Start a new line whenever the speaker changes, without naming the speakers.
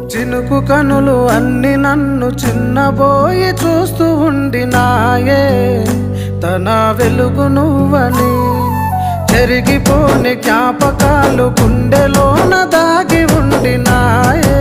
చినుకు కనులు అన్ని నన్ను చిన్నబోయి చూస్తూ ఉండినాయే తన వెలుగు నువ్వని చెరిగిపోని జ్ఞాపకాలు గుండెలోన దాగి ఉండినాయే